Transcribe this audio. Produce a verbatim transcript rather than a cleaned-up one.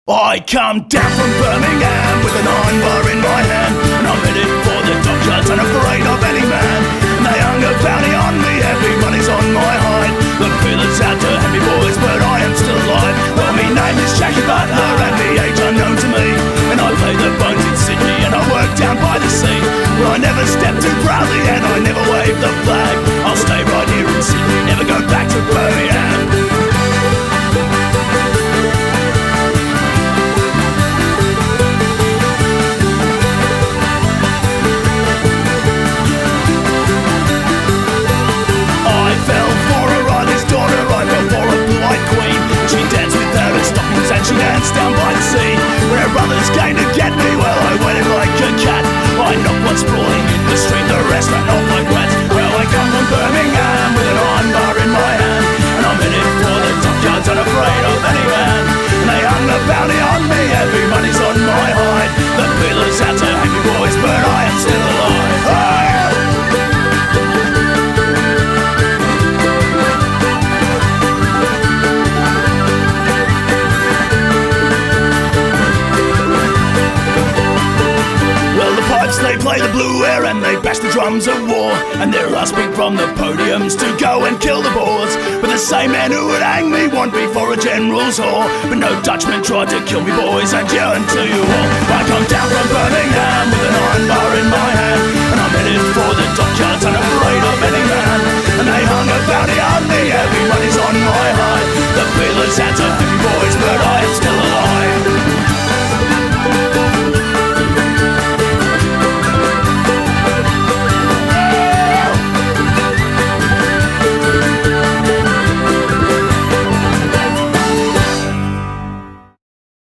I come down from Birmingham with an iron bar in my hand, and I'm headed for the dockyards, unafraid of any man. And they hung a bounty on me, heavy money's on my hide. The peelers out to have me boys, but I am still alive. Well, me name is Jacky Butler, and the age unknown to me. And I play the bones in Sydney, and I work down by the sea. But I never step too proudly, and I never wave the flag. I'll stay right here in Sydney, never go back to Birmingham. She danced down by the sea, where her brothers came to get me. Well, I waited like a cat. I knocked one sprawling in the street, the rest ran off like rats. Well, I come from Birmingham with an iron bar in my hand, and I'm headed for the dockyards, unafraid of any man. And they hung a bounty on me, heavy money's on my hide. The peelers out to hang me boys, but I am still alive. Hey! They play the blue air and they bash the drums of war, and they're asking from the podiums to go and kill the Boers. But the same men who would hang me want me for a general's whore. But no Dutchman tried to kill me, boys, and yeah, until you all. I come down from Birmingham with an iron bar in my hand, and I'm headed for the dockyards, unafraid of any man. And they hung a bounty on me, heavy money's on my hide. The peelers had to hang me, boys, but I am still alive.